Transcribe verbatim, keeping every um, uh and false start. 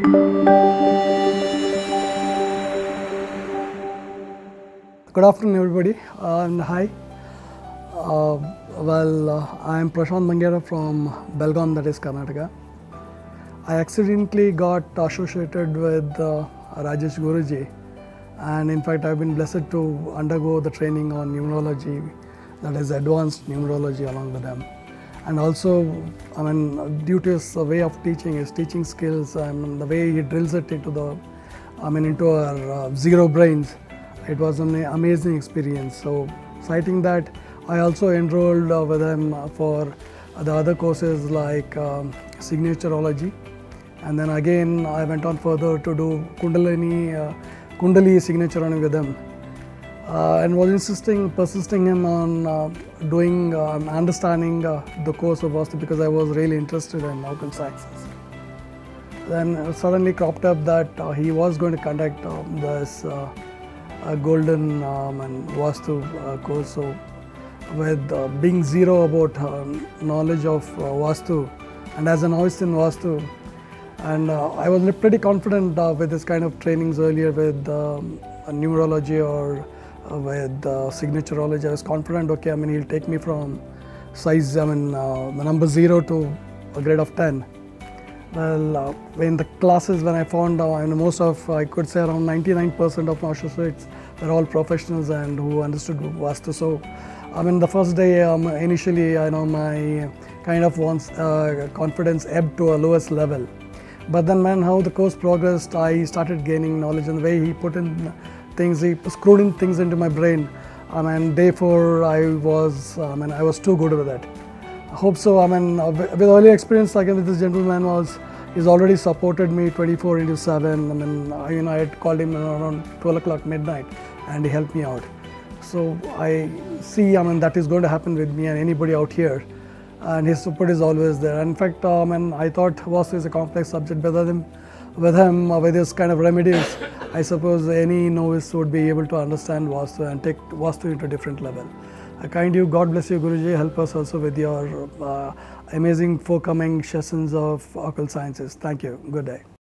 Good afternoon, everybody, uh, and hi. Uh, well, uh, I am Prashant Mangera from Belgaum, that is Karnataka. I accidentally got associated with uh, Rajesh Guruji, and in fact, I've been blessed to undergo the training on numerology, that is advanced numerology, along with them. And also, I mean, due to his way of teaching, his teaching skills, I mean, the way he drills it into the, I mean, into our uh, zero brains, it was an amazing experience. So, citing that, I also enrolled uh, with him for the other courses like um, Signaturology, and then again I went on further to do Kundalini, uh, Kundali Signaturology with him. Uh, and was insisting, persisting him on uh, doing, uh, understanding uh, the course of Vastu, because I was really interested in occult sciences. Then uh, suddenly cropped up that uh, he was going to conduct uh, this uh, uh, golden um, and Vastu uh, course. So with uh, being zero about uh, knowledge of uh, Vastu, and as a novice in Vastu, and uh, I was pretty confident uh, with this kind of trainings earlier with um, numerology or Uh, with uh, Signaturology. I was confident, okay, I mean, he'll take me from size, I mean, uh, the number zero to a grade of ten. Well, uh, in the classes when I found, uh, I mean, most of, I could say around ninety-nine percent of my associates were all professionals and who understood Vastu. So, I mean, the first day, um, initially, I know my kind of once uh, confidence ebbed to a lowest level. But then, man, how the course progressed, I started gaining knowledge, and the way he put in things, he screwed in things into my brain. I mean, day four, I was, I mean, I was too good with it. I hope so. I mean, with early experience, like with this gentleman was, he's already supported me twenty-four into seven. I mean, I, you know, I had called him around twelve o'clock midnight, and he helped me out. So I see, I mean, that is going to happen with me and anybody out here. And his support is always there. And in fact, I mean, I thought Vastu is a complex subject, but with him, with him, with this kind of remedies, I suppose any novice would be able to understand Vastu and take Vastu into a different level. I kind you, God bless you, Guruji. Help us also with your uh, amazing forthcoming sessions of occult sciences. Thank you. Good day.